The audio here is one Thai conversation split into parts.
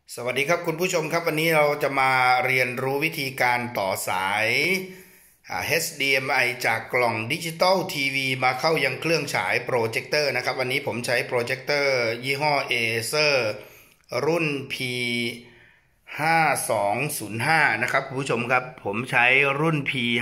สวัสดีครับคุณผู้ชมครับวันนี้เราจะมาเรียนรู้วิธีการต่อสาย HDMI จากกล่องดิจิตอลทีวีมาเข้ายังเครื่องฉายโปรเจคเตอร์นะครับวันนี้ผมใช้โปรเจคเตอร์ยี่ห้อ Acer รุ่น P5205 นะครับคุณผู้ชมครับผมใช้รุ่น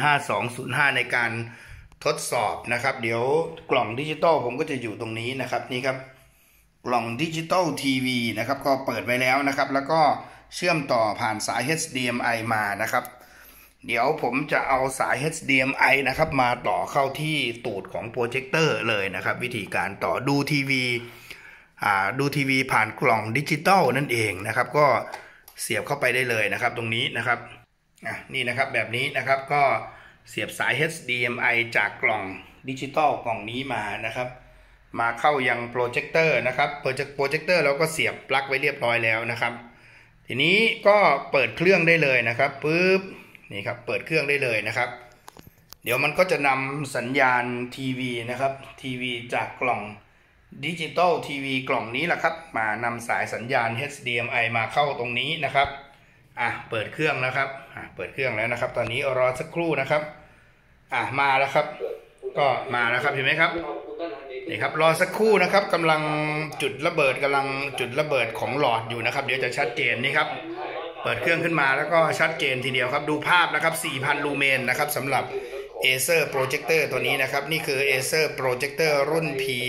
P5205 ในการทดสอบนะครับเดี๋ยวกล่องดิจิตอลผมก็จะอยู่ตรงนี้นะครับนี่ครับกล่องดิจิตอลทีวีนะครับก็เปิดไว้แล้วนะครับแล้วก็เชื่อมต่อผ่านสาย HDMI มานะครับเดี๋ยวผมจะเอาสาย HDMI นะครับมาต่อเข้าที่ตูดของโปรเจคเตอร์เลยนะครับวิธีการต่อดูทีวีผ่านกล่องดิจิตอลนั่นเองนะครับก็เสียบเข้าไปได้เลยนะครับตรงนี้นะครับนี่นะครับแบบนี้นะครับก็เสียบสาย HDMI จากกล่องดิจิตอลกล่องนี้มานะครับมาเข้ายังโปรเจคเตอร์นะครับโปรเจคเตอร์เราก็เสียบปลั๊กไว้เรียบร้อยแล้วนะครับทีนี้ก็เปิดเครื่องได้เลยนะครับปึ๊บนี่ครับเปิดเครื่องได้เลยนะครับเดี๋ยวมันก็จะนำสัญญาณทีวีนะครับทีวีจากกล่องดิจิตอลทีวีกล่องนี้แหละครับมานำสายสัญญาณ HDMI มาเข้าตรงนี้นะครับเปิดเครื่องนะครับเปิดเครื่องแล้วนะครับตอนนี้รอสักครู่นะครับมาแล้วครับก็มาแล้วครับเห็นไหมครับนี่ครับรอสักครู่นะครับกำลังจุดระเบิดของหลอดอยู่นะครับเดี๋ยวจะชัดเจนนี่ครับเปิดเครื่องขึ้นมาแล้วก็ชัดเจนทีเดียวครับดูภาพนะครับ 4,000 ลูเมนนะครับสำหรับ Acer Projector ตัวนี้นะครับนี่คือ Acer Projector รุ่น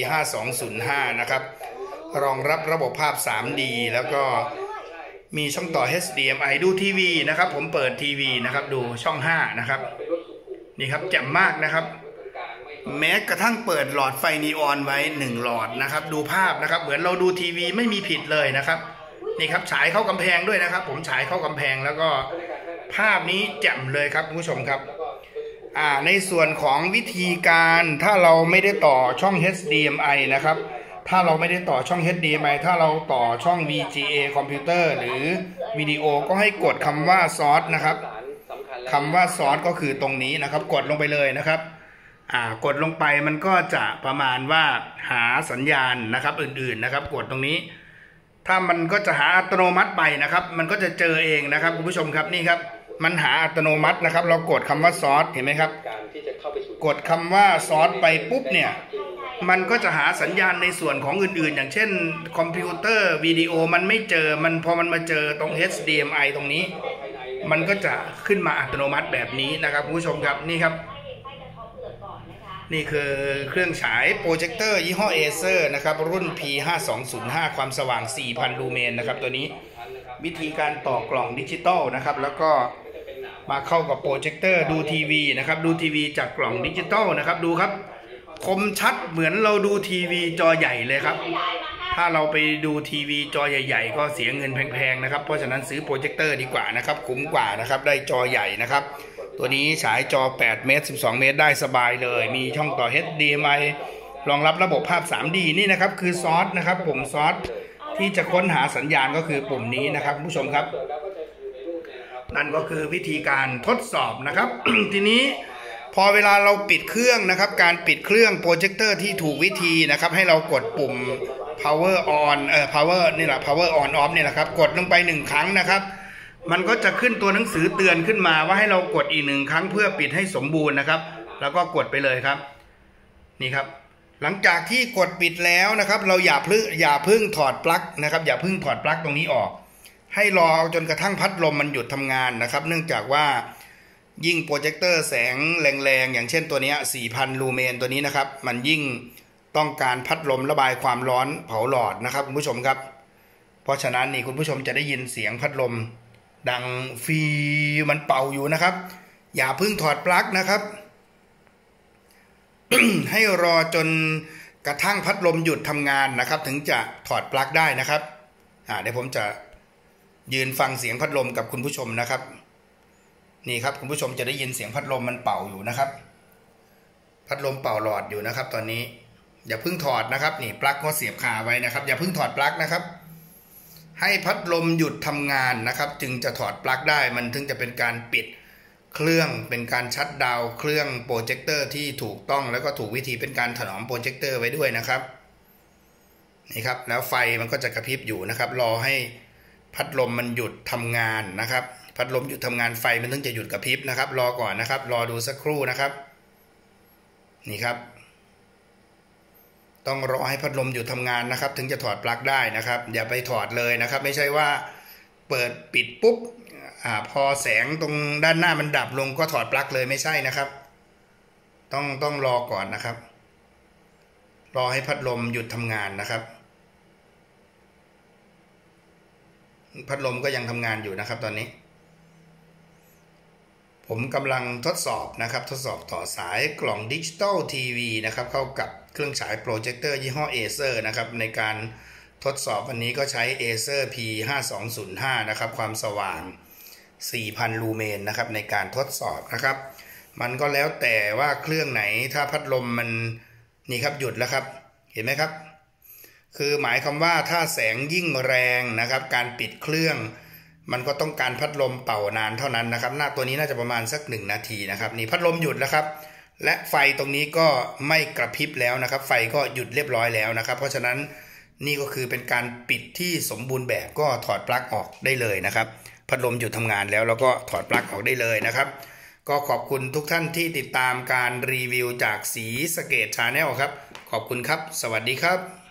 P5205 นะครับรองรับระบบภาพ 3D แล้วก็มีช่องต่อ HDMI ดูทีวีนะครับผมเปิดทีวีนะครับดูช่อง5นะครับนี่ครับแจ่มมากนะครับแม้กระทั่งเปิดหลอดไฟนีออนไว้1หลอดนะครับดูภาพนะครับเหมือนเราดูทีวีไม่มีผิดเลยนะครับนี่ครับฉายเข้ากำแพงด้วยนะครับผมฉายเข้ากำแพงแล้วก็ภาพนี้แจ่มเลยครับคุณผู้ชมครับในส่วนของวิธีการถ้าเราไม่ได้ต่อช่อง HDMI นะครับถ้าเราไม่ได้ต่อช่อง HDMI ถ้าเราต่อช่อง VGA คอมพิวเตอร์หรือวิดีโอก็ให้กดคำว่าซอสนะครับคำว่าซอสก็คือตรงนี้นะครับกดลงไปเลยนะครับกดลงไปมันก็จะประมาณว่าหาสัญญาณนะครับอื่นๆนะครับกดตรงนี้ถ้ามันก็จะหาอัตโนมัติไปนะครับมันก็จะเจอเองนะครับคุณผู้ชมครับนี่ครับมันหาอัตโนมัตินะครับเรากดคำว่าซอสเห็นไหมครับกดคำว่าซอสไปปุ๊บเนี่ยมันก็จะหาสัญญาณในส่วนของอื่นๆอย่างเช่นคอมพิวเตอร์วิดีโอมันไม่เจอมันพอมันมาเจอตรง HDMI ตรงนี้มันก็จะขึ้นมาอัตโนมัติแบบนี้นะครับคุณผู้ชมครับนี่ครับนี่คือเครื่องฉายโปรเจคเตอร์ยี่ห้อ Acer นะครับรุ่น P5205 ความสว่าง 4,000 ลูเมนนะครับตัวนี้วิธีการต่อกล่องดิจิตอลนะครับแล้วก็มาเข้ากับโปรเจคเตอร์ดูทีวีนะครับดูทีวีจากกล่องดิจิตอลนะครับดูครับคมชัดเหมือนเราดูทีวีจอใหญ่เลยครับถ้าเราไปดูทีวีจอใหญ่ๆก็เสียเงินแพงๆนะครับเพราะฉะนั้นซื้อโปรเจคเตอร์ดีกว่านะครับคุ้มกว่านะครับได้จอใหญ่นะครับตัวนี้ฉายจอ8เมตร12เมตรได้สบายเลยมีช่องต่อ HDMI รองรับระบบภาพ 3D นี่นะครับคือซอสนะครับปุ่มซอสที่จะค้นหาสัญญาณก็คือปุ่มนี้นะครับผู้ชมครับนั่นก็คือวิธีการทดสอบนะครับ ทีนี้พอเวลาเราปิดเครื่องนะครับการปิดเครื่องโปรเจคเตอร์ที่ถูกวิธีนะครับให้เรากดปุ่ม power on power นี่แหละ power on off นี่แหละครับกดลงไป1ครั้งนะครับมันก็จะขึ้นตัวหนังสือเตือนขึ้นมาว่าให้เรากดอีก1ครั้งเพื่อปิดให้สมบูรณ์นะครับแล้วก็กดไปเลยครับนี่ครับหลังจากที่กดปิดแล้วนะครับเราอย่าเพิ่งถอดปลั๊กนะครับอย่าเพิ่งถอดปลั๊กตรงนี้ออกให้รอจนกระทั่งพัดลมมันหยุดทำงานนะครับเนื่องจากว่ายิ่งโปรเจคเตอร์แสงแรงๆอย่างเช่นตัวนี้ 4,000 ลูเมนตัวนี้นะครับมันยิ่งต้องการพัดลมระบายความร้อนเผาหลอดนะครับคุณผู้ชมครับเพราะฉะนั้นนี่คุณผู้ชมจะได้ยินเสียงพัดลมดังฟีมันเป่าอยู่นะครับอย่าเพิ่งถอดปลั๊กนะครับ ให้รอจนกระทั่งพัดลมหยุดทำงานนะครับถึงจะถอดปลั๊กได้นะครับเดี๋ยวผมจะยืนฟังเสียงพัดลมกับคุณผู้ชมนะครับนี่ครับคุณผู้ชมจะได้ยินเสียงพัดลมมันเป่าอยู่นะครับพัดลมเป่าหลอดอยู่นะครับตอนนี้อย่าเพิ่งถอดนะครับนี่ปลั๊กก็เสียบคาไว้นะครับอย่าเพิ่งถอดปลั๊กนะครับให้พัดลมหยุดทำงานนะครับจึงจะถอดปลั๊กได้มันถึงจะเป็นการปิดเครื่องเป็นการชัตดาวน์เครื่องโปรเจคเตอร์ที่ถูกต้องแล้วก็ถูกวิธีเป็นการถนอมโปรเจคเตอร์ไว้ด้วยนะครับนี่ครับแล้วไฟมันก็จะกระพริบอยู่นะครับรอให้พัดลมมันหยุดทำงานนะครับพัดลมหยุดทำงานไฟมันถึงจะหยุดกระพริบนะครับรอก่อนนะครับรอดูสักครู่นะครับนี่ครับต้องรอให้พัดลมหยุดทำงานนะครับถึงจะถอดปลั๊กได้นะครับอย่าไปถอดเลยนะครับไม่ใช่ว่าเปิดปิดปุ๊บพอแสงตรงด้านหน้ามันดับลงก็ถอดปลั๊กเลยไม่ใช่นะครับต้องรอก่อนนะครับรอให้พัดลมหยุดทำงานนะครับพัดลมก็ยังทำงานอยู่นะครับตอนนี้ผมกำลังทดสอบนะครับทดสอบต่อสายกล่องดิจิตอลทีวีนะครับเข้ากับเครื่องฉายโปรเจคเตอร์ยี่ห้อ Acer นะครับในการทดสอบวันนี้ก็ใช้ Acer P5205 นะครับความสว่าง 4,000 ลูเมนนะครับในการทดสอบนะครับมันก็แล้วแต่ว่าเครื่องไหนถ้าพัดลมมันนี่ครับหยุดแล้วครับเห็นไหมครับคือหมายความว่าถ้าแสงยิ่งแรงนะครับการปิดเครื่องมันก็ต้องการพัดลมเป่านานเท่านั้นนะครับหน้าตัวนี้น่าจะประมาณสัก1 นาทีนะครับนี่พัดลมหยุดแล้วครับและไฟตรงนี้ก็ไม่กระพริบแล้วนะครับไฟก็หยุดเรียบร้อยแล้วนะครับเพราะฉะนั้นนี่ก็คือเป็นการปิดที่สมบูรณ์แบบก็ถอดปลั๊กออกได้เลยนะครับพัดลมหยุดทำงานแล้วก็ถอดปลั๊กออกได้เลยนะครับก็ขอบคุณทุกท่านที่ติดตามการรีวิวจากศรีสะเกษ Channel ครับขอบคุณครับสวัสดีครับ